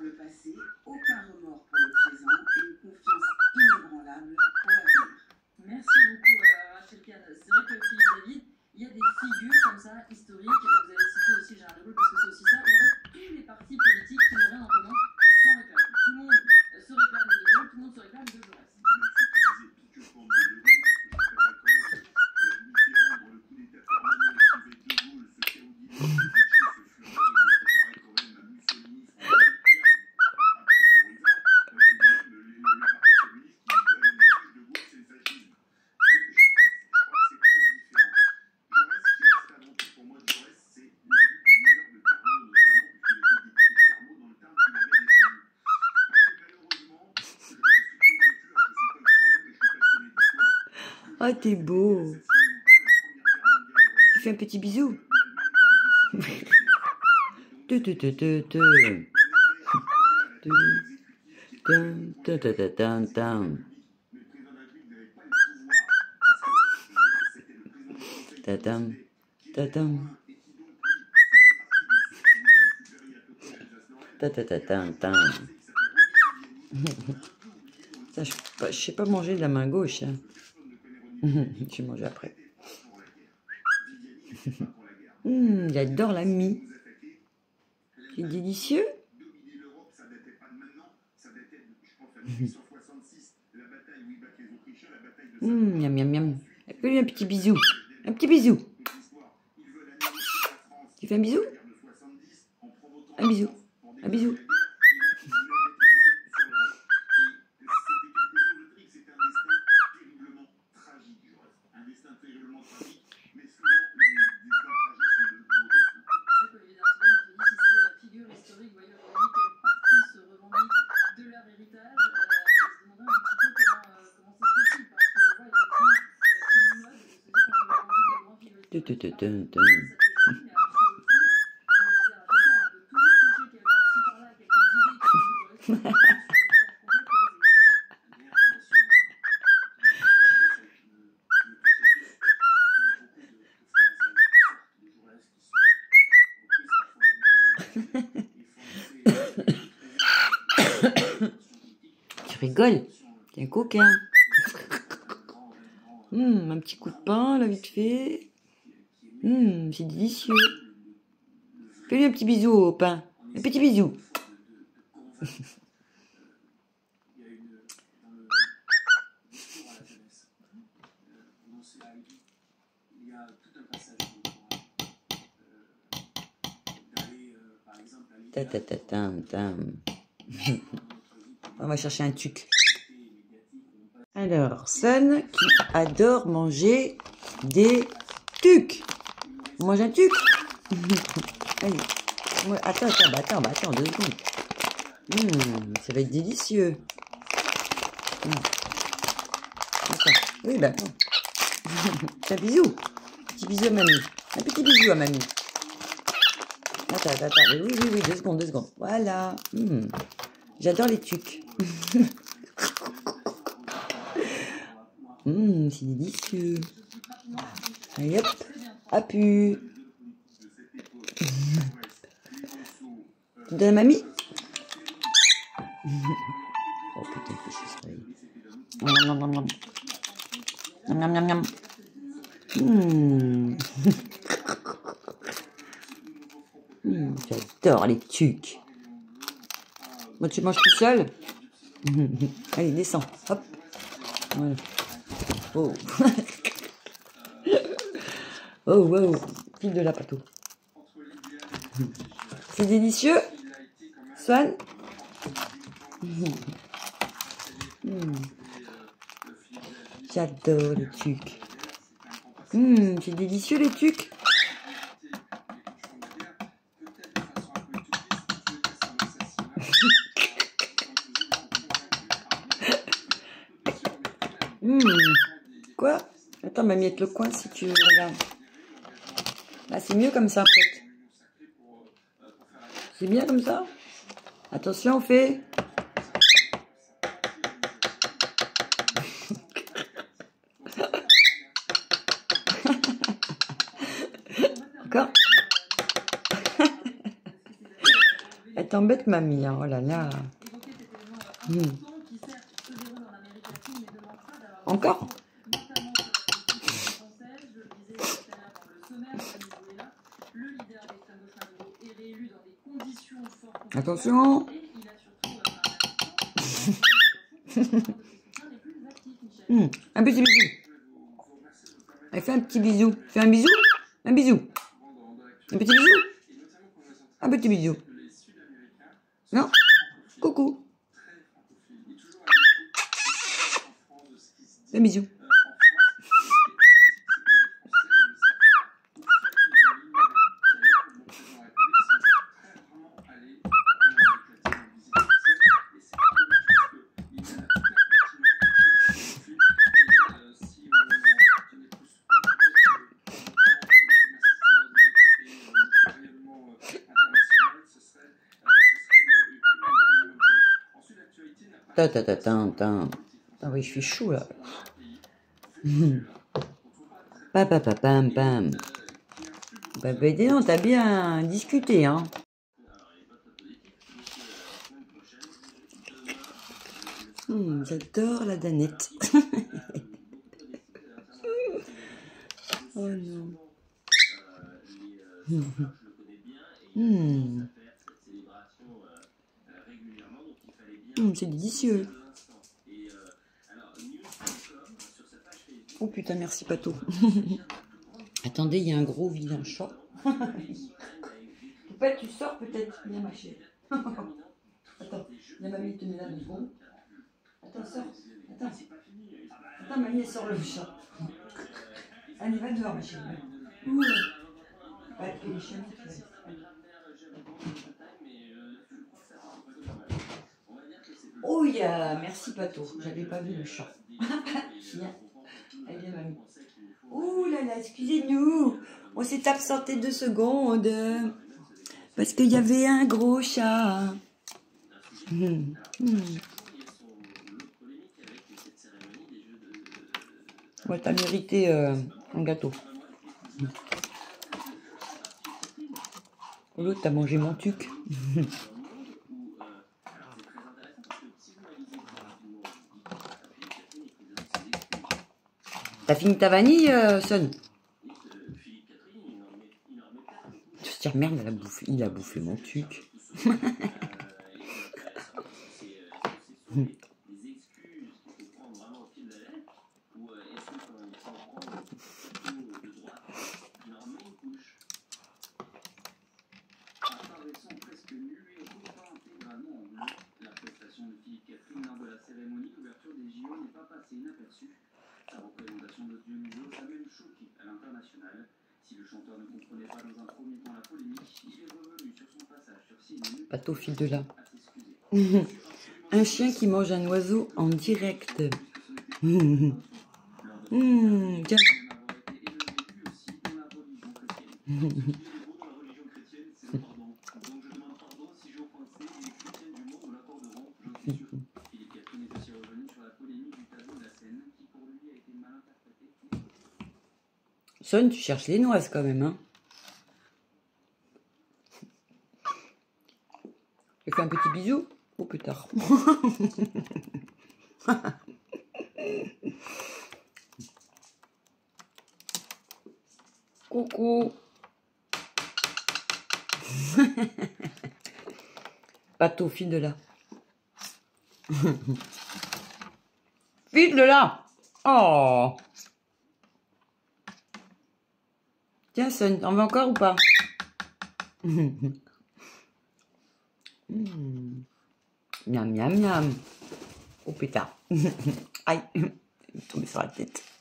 le passé, aucun remords pour le présent et une confiance inébranlable pour l'avenir. Merci beaucoup Rachel Kahn. C'est vrai que Philippe David, il y a des figures comme ça, historiques. Vous avez cité aussi Gérard de Gaulle parce que c'est aussi ça. Où en fait, tous les partis politiques qui n'ont rien en commun s'en réclament. Tout le monde se réclame de Gaulle, tout le monde se réclame de Jaurès. Oh, t'es beau. Tu fais un petit bisou. Ça, je sais pas manger de la main gauche. Hein. Je vais manger après. J'adore la mie. C'est délicieux. Miam, miam, miam. Fais-lui un petit bisou. Un petit bisou. Tu fais un bisou? Un bisou. Un bisou. Tu rigoles? T'es un coquin. Un petit coup de pain, là, vite fait. C'est délicieux. Fais-lui un petit bisou au pain. Un petit bisou. On va chercher un tuc. Alors, Sun qui adore manger des tucs. On mange un tuc. Allez. Attends, 2 secondes. Ça va être délicieux. Attends. Oui, bah attends. Un bisou. Petit bisou à mamie. Un petit bisou à mamie. Attends. Oui, 2 secondes. Voilà. J'adore les tucs. C'est délicieux. Allez hop. Appuie. Tu donnes à mamie? Oh putain, que je suis J'adore les tucs. Moi, tu manges tout seul? Allez, descends. Hop. Voilà. Oh. Oh, wow. File de la pâteau. C'est délicieux, Swan. J'adore les tucs. C'est délicieux les tucs. Quoi? Attends, mamie, le coin si tu regardes. Là, c'est mieux comme ça, peut-être. C'est bien comme ça? Attention, on fait. Encore? Attends. t'embêtes, mamie, hein. Oh là là. Évoquer cet événement important qui certes se déroule en Amérique latine mais ne manque pas d'avoir Encore? notamment sur la politique française. Je le disais tout à l'heure dans le sommaire, Venezuela, le leader d'extrême gauche Maduro est réélu dans des conditions fortes. Attention. Et il a surtout par la les plus actifs, Michel. Un petit bisou. Elle fait un petit bisou. Fais un bisou. Un bisou. Un petit bisou. Un petit bisou. Non. Coucou. Un bisou. Ta ta ta ta ta. Ah oui, je suis chou là. Pam pam pam pam pam. Bah dis donc, t'as bien discuté, hein. J'adore la danette. Oh non. C'est délicieux. Oh putain, merci Pato. Attendez, il y a un gros vilain chat. Tu sors peut-être. Viens ma chérie. Attends, viens mamie, te met là 2 secondes. Attends, sors. Attends, mamie, elle sort le chat. Allez, va dehors ma chérie. Ouh. Ouais, et les chiens, tu laisses. Oh, merci Pato, j'avais pas vu le chat. Viens, allez viens mamie. Ouh là là, excusez-nous, on s'est absenté 2 secondes parce qu'il y avait un gros chat. Ouais, t'as mérité un gâteau. L'autre, t'as mangé mon tuc. T'as fini ta vanille, Son? Je te dire, merde, il a bouffé mon tuc. Sa représentation de Dionysos a même choqué à l'international. Si le chanteur ne comprenait pas dans un premier temps la polémique, il est revenu sur son passage sur CNN. Pato, file de là. Un chien qui mange un oiseau en direct. Tiens. Son, tu cherches les noises quand même, hein. Tu fais un petit bisou ou plus tard. Coucou. Pato, file de là. File de là. Oh. Tiens, Son, t'en veux encore ou pas? Miam, miam, miam. Oh putain. Aïe, il est tombé sur la tête.